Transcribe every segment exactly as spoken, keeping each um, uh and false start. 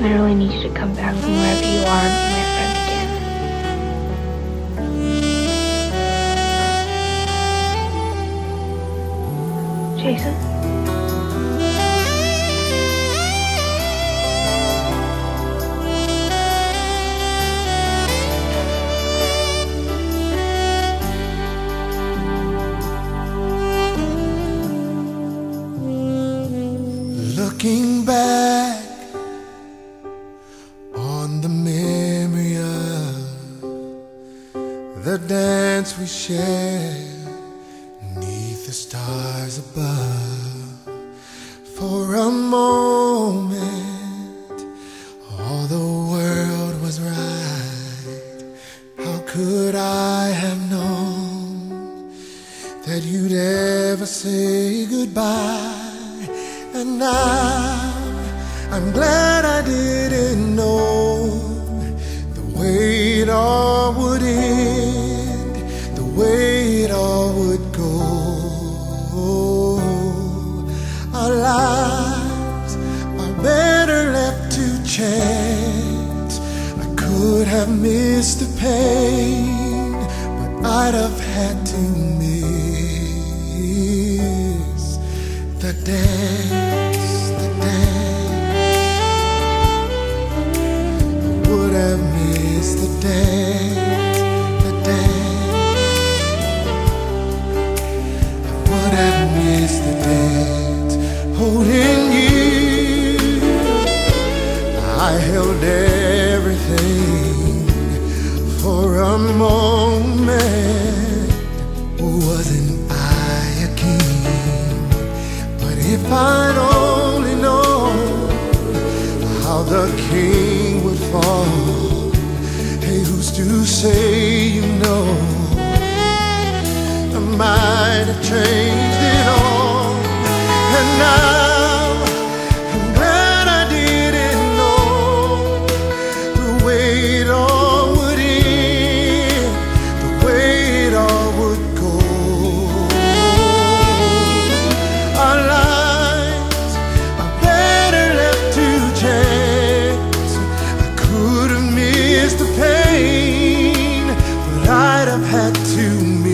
And I really need you to come back from wherever you are and be my friend again. Jason? Looking back on the memory of the dance we shared beneath the stars above, for a moment all the world was right. How could I have known that you'd ever say goodbye? And now I'm glad I didn't know the way it all would end, the way it all would go. Our lives are better left to chance. I could have missed the pain, but I'd have had to miss the dance. The dance, the dance. I would have missed the dance, holding you. I held everything for a moment. Wasn't I a king? But if I'd only known how the king would fall, who's to say, you know, I might have changed it all. And now I'm glad I didn't know the way it all would end, the way it all would go. Our lives are better left to chance. I could have missed the pain, I'd have had to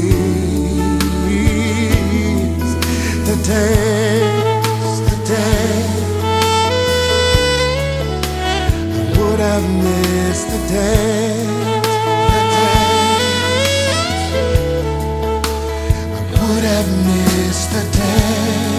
miss the dance, the dance. I would have missed the dance, the dance. I would have missed the dance.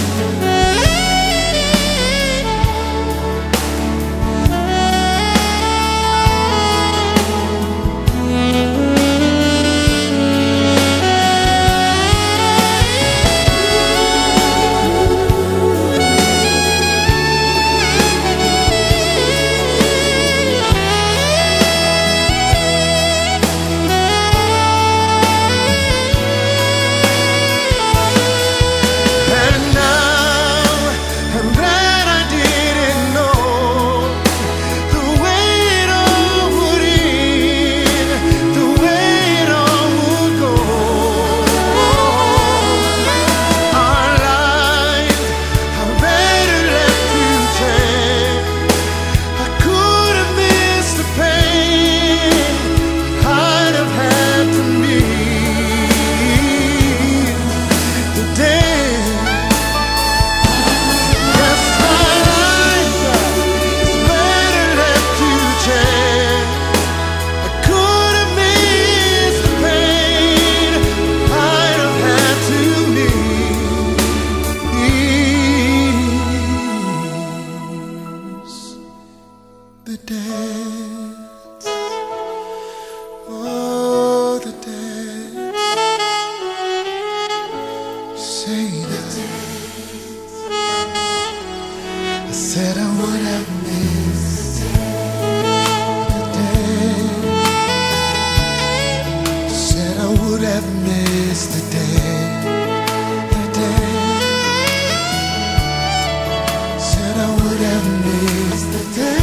The dance, oh the dance. Say the dance. I said I would have missed the dance. Said I would have missed the dance, the dance. Said I would have missed the dance.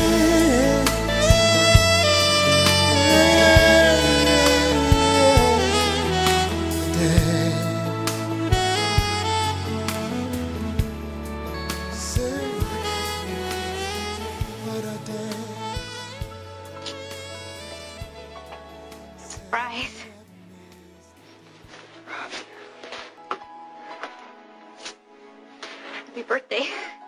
Surprise. Happy birthday.